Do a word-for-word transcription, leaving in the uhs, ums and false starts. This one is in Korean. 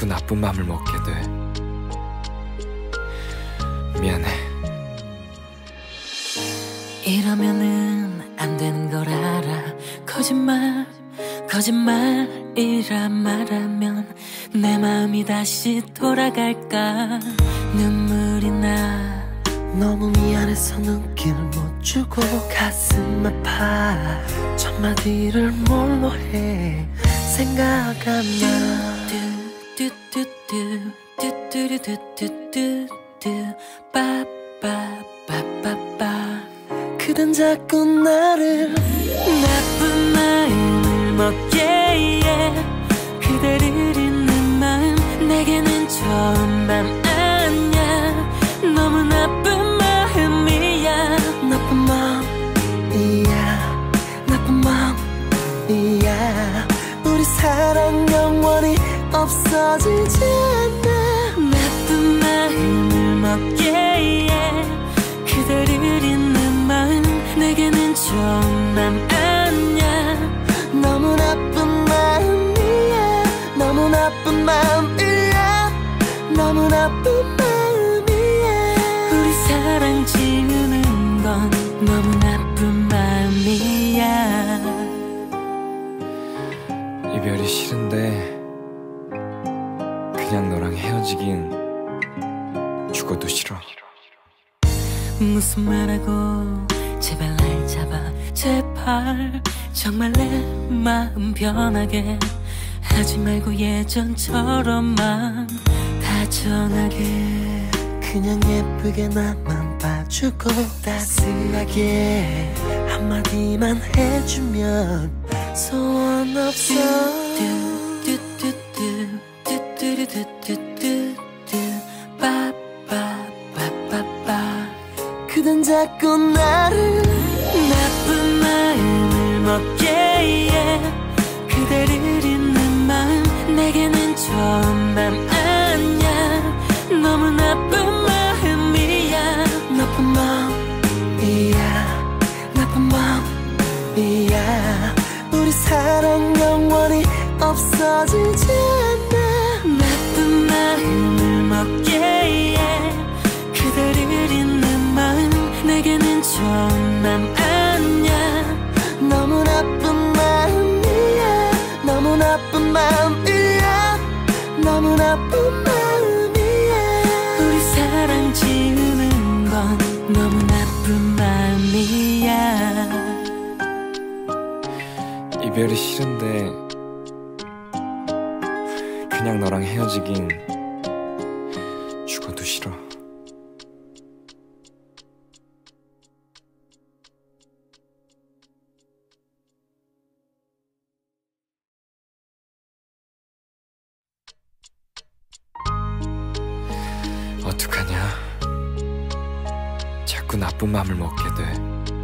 자꾸 나쁜 맘을 먹게 돼. 미안해. 이러면은 안 되는 걸 알아. 거짓말 거짓말이라 말하면 내 마음이 다시 돌아갈까. 눈물이 나. 너무 미안해서 눈길을 못 주고 가슴 아파. 첫마디를 뭘로 해 생각하면 뚜뚜뚜뚜 뚜뚜루뚜뚜뚜뚜 빠빠빠빠빠. 그댄 자꾸 나를 나쁜 마음을 먹게 해. 그대를 잊는 마음 내게는 처음 맘 아냐. 너무 나쁜 마음이야. 나쁜 마음이야. 나쁜 마음이야. 우리 사랑 영원히 없어지지 않아. 나쁜 마음을 먹게 해. 그대를 잊는 마음 내게는 처음 맘 아냐. 너무 나쁜 마음이야. 너무 나쁜 마음이야. 너무 나쁜 마음이야. 우리 사랑 지우는 건 너무 나쁜 마음이야. 이별이 싫은데 그냥 너랑 헤어지긴 죽어도 싫어. 무슨 말하고 제발 날 잡아. 제발 정말 내 마음 변하게 하지 말고 예전처럼만 다정하게. 그냥 예쁘게 나만 봐주고 따스하게 한마디만 해주면 소원 없어. 뚜뚜뚜뚜 뚜뚜루뚜뚜뚜뚜 빠빠빠빠빠. 그댄 자꾸 나를 나쁜 마음을 먹게 해. 그대를 잊는 마음 내게는 처음 맘 아냐. 너무 나쁜 마음이야. 나쁜 마음이야. 나쁜 마음이야. 우리 사랑 영원히 없어지지 않아. 나쁜 마음을 먹게 해. 그대를 잊는 마음 내게는 처음 맘 아냐. 너무 나쁜 마음이야. 너무 나쁜 마음이야. 너무 나쁜 마음이야. 우리 사랑 지우는 건 너무 나쁜 마음이야. 이별이 싫은데 그냥 너랑 헤어지긴 죽어도 싫어. 어떡하냐. 자꾸 나쁜 맘을 먹게 돼.